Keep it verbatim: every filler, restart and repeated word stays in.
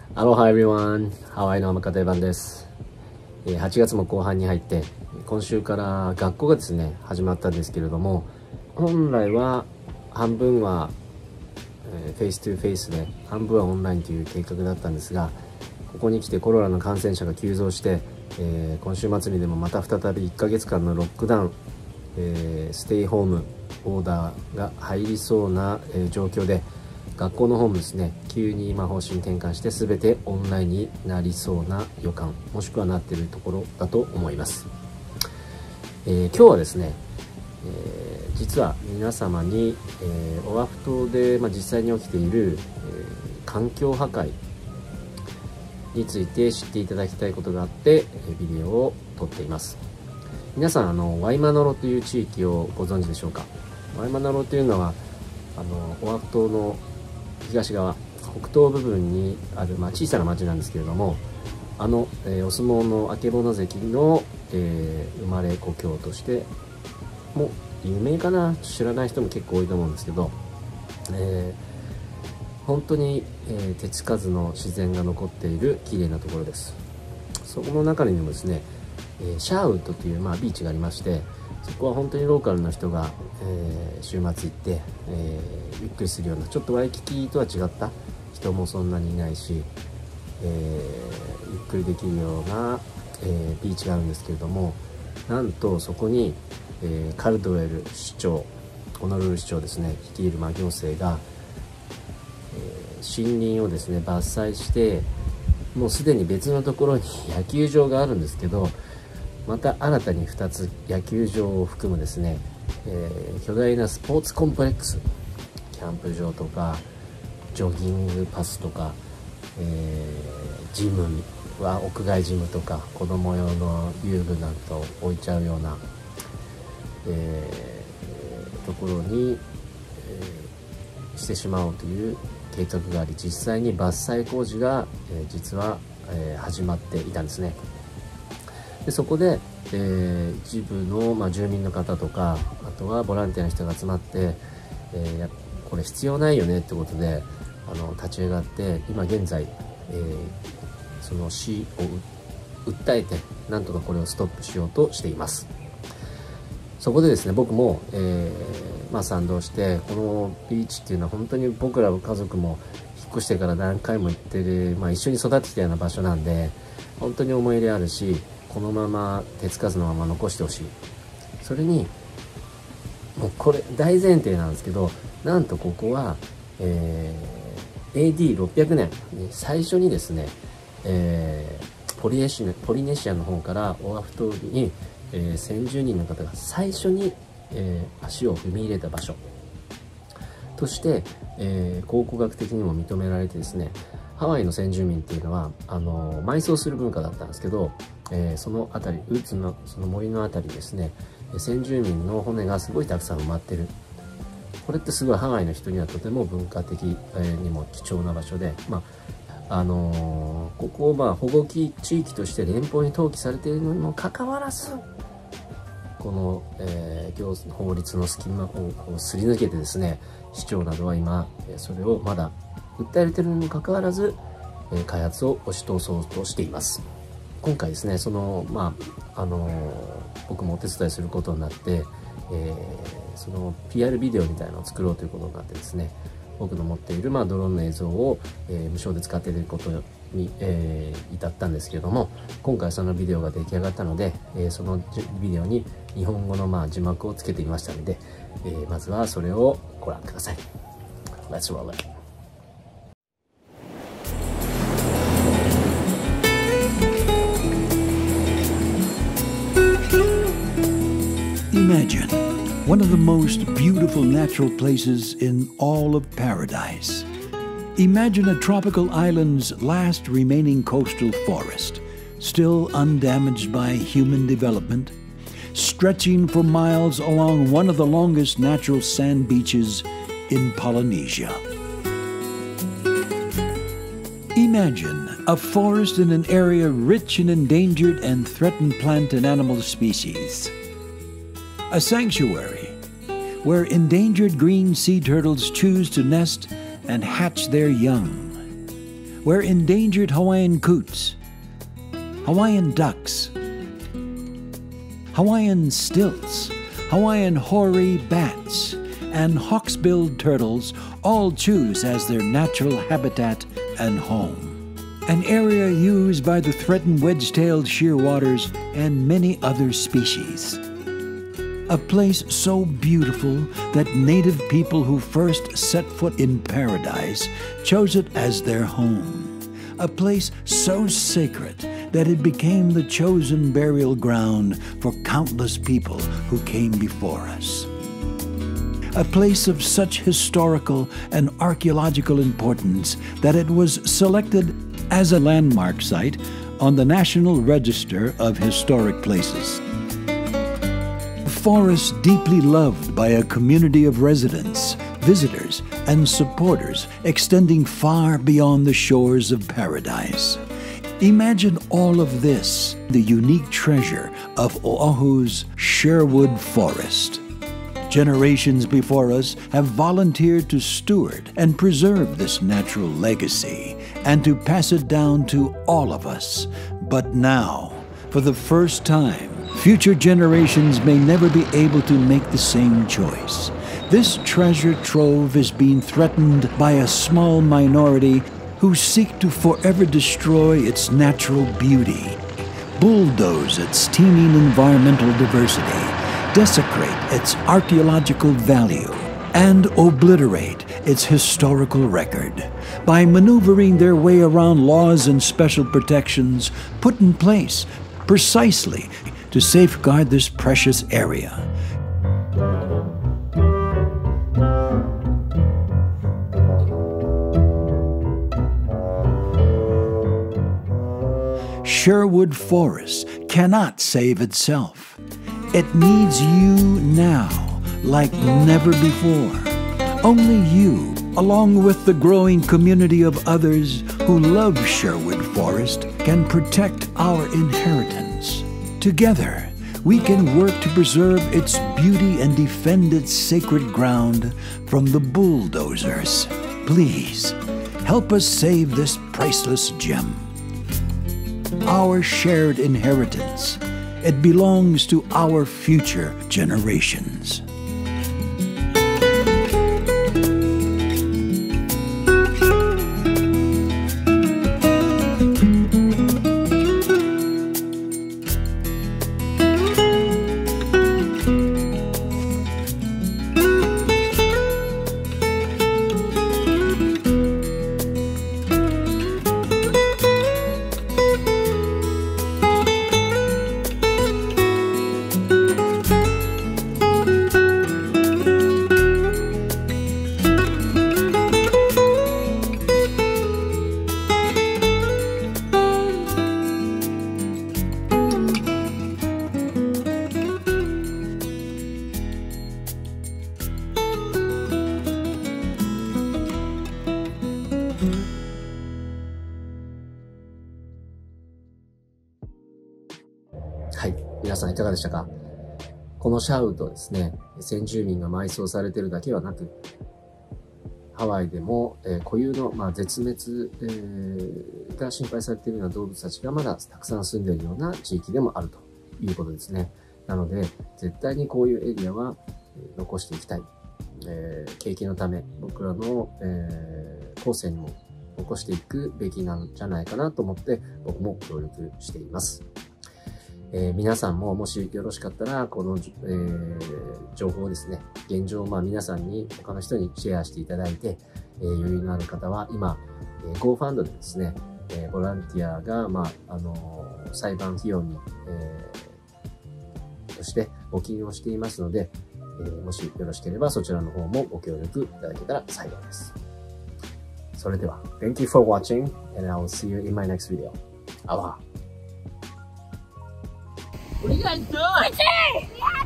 Aloha everyone! ハワイの天方番です。はちがつも後半に入って、今週から学校がですね、始まったんですけれども、本来は半分はフェイストゥフェイスで、半分はオンラインという計画だったんですが、ここに来てコロナの感染者が急増して、えー、今週末にでもまた再びいっかげつかんのロックダウン、えー、ステイホームオーダーが入りそうな、えー、状況で、学校の方もですね、急に今方針転換して全てオンラインになりそうな予感、もしくはなっているところだと思います。えー、今日はですね、えー、実は皆様に、えー、オアフ島で、まあ、実際に起きている、えー、環境破壊について知っていただきたいことがあって、えー、ビデオを撮っています。皆さん、あのワイマナロという地域をご存知でしょうか。ワイマナロというのはあのオアフ島の東側、北東部分にある、まあ、小さな町なんですけれども、あの、えー、お相撲の曙関の、えー、生まれ故郷としても有名かな。知らない人も結構多いと思うんですけど、えー、本当に、えー、手つかずの自然が残っている綺麗なところです。そこの中にもですね、えー、シャーウッドという、まあ、ビーチがありまして、そこは本当にローカルの人が、えー、週末行って、えー、ゆっくりするような、ちょっとワイキキとは違った人もそんなにいないし、えー、ゆっくりできるような、えー、ビーチがあるんですけれども、なんとそこに、えー、カルドウェル市長、オノルル市長ですね、率いる、まあ、行政が、えー、森林をですね伐採して、もうすでに別のところに野球場があるんですけど、また新たにふたつ野球場を含むですね、えー、巨大なスポーツコンプレックス、キャンプ場とかジョギングパスとか、えー、ジムは屋外ジムとか子供用の遊具なんかを置いちゃうような、えー、ところに、えー、してしまおうという計画があり、実際に伐採工事が、えー、実は、えー、始まっていたんですね。でそこで、えー、一部の、まあ、住民の方とか、あとはボランティアの人が集まって、えー、これ必要ないよねってことであの立ち上がって、今現在、えー、その市を訴えてなんとかこれをストップしようとしています。そこでですね、僕も、えーまあ、賛同して、このビーチっていうのは本当に僕ら家族も引っ越してから何回も行ってる、まあ、一緒に育ってきたような場所なんで、本当に思い入れあるし、このまま手つかずのまま残してほしい。それにもうこれ大前提なんですけど、なんとここは、えー、エーディーろっぴゃくねんに最初にですね、えー、ポリネシア、ポリネシアの方からオアフ島に、えー、先住人の方が最初に、えー、足を踏み入れた場所として、えー、考古学的にも認められてですね、ハワイの先住民っていうのはあの埋葬する文化だったんですけど、えー、その辺り、ウッズのその森の辺りですね、先住民の骨がすごいたくさん埋まってる。これってすごいハワイの人にはとても文化的にも貴重な場所で、まああのー、ここをまあ保護地域として連邦に登記されているのにもかかわらず、この、えー、行法律の隙間をこうすり抜けてですね、市長などは今それをまだ訴えられているにもかかわらず、えー、開発を押し通そうとしています。今回ですね、そのまああのー、僕もお手伝いすることになって、えー、その ピーアール ビデオみたいなのを作ろうということになってですね、僕の持っている、まあ、ドローンの映像を、えー、無償で使っていることに、えー、至ったんですけれども、今回そのビデオが出来上がったので、えー、そのビデオに日本語の、まあ、字幕をつけてみましたので、えー、まずはそれをご覧ください。Let's roll it. Imagine one of the most beautiful natural places in all of paradise. Imagine a tropical island's last remaining coastal forest, still undamaged by human development, stretching for miles along one of the longest natural sand beaches in Polynesia. Imagine a forest in an area rich in endangered and threatened plant and animal species. A sanctuary where endangered green sea turtles choose to nest and hatch their young. where endangered Hawaiian coots, Hawaiian ducks, Hawaiian stilts, Hawaiian hoary bats, and hawksbilled turtles all choose as their natural habitat and home. An area used by the threatened wedge-tailed shearwaters and many other species. A place so beautiful that native people who first set foot in paradise chose it as their home. A place so sacred that it became the chosen burial ground for countless people who came before us. A place of such historical and archaeological importance that it was selected as a landmark site on the National Register of Historic Places. A forest deeply loved by a community of residents, visitors, and supporters extending far beyond the shores of paradise. Imagine all of this, the unique treasure of Oahu's Sherwood Forest. Generations before us have volunteered to steward and preserve this natural legacy and to pass it down to all of us. But now, for the first time, future generations may never be able to make the same choice. This treasure trove is being threatened by a small minority who seek to forever destroy its natural beauty, bulldoze its teeming environmental diversity, desecrate its archaeological value, and obliterate its historical record by maneuvering their way around laws and special protections put in place precisely to safeguard this precious area. Sherwood Forest cannot save itself. It needs you now, like never before. Only you, along with the growing community of others who love Sherwood Forest, can protect our inheritance. Together, we can work to preserve its beauty and defend its sacred ground from the bulldozers. Please, help us save this priceless gem. Our shared inheritance. It belongs to our future generations. はい。皆さんいかがでしたか？このシャウトですね、先住民が埋葬されているだけはなく、ハワイでも、えー、固有の、まあ、絶滅、えー、が心配されているような動物たちがまだたくさん住んでいるような地域でもあるということですね。なので、絶対にこういうエリアは、えー、残していきたい。えー、景気のため、僕らの、えー、後世にも残していくべきなんじゃないかなと思って、僕も協力しています。えー、皆さんももしよろしかったら、この、えー、情報をですね、現状をまあ皆さんに、他の人にシェアしていただいて、えー、余裕のある方は今、えー、GoFund でですね、えー、ボランティアが、まあ、あのー、裁判費用に、えー、として募金をしていますので、えー、もしよろしければそちらの方もご協力いただけたら幸いです。それでは、Thank you for watching, and I will see you in my next video. Aloha! What are you guys doing?